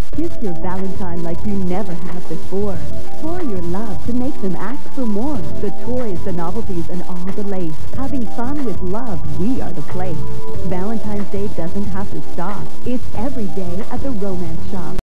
Kiss your Valentine like you never have before. Pour your love to make them ask for more. The toys, the novelties, and all the lace. Having fun with love, we are the place. Valentine's Day doesn't have to stop. It's every day at the Romance Shop.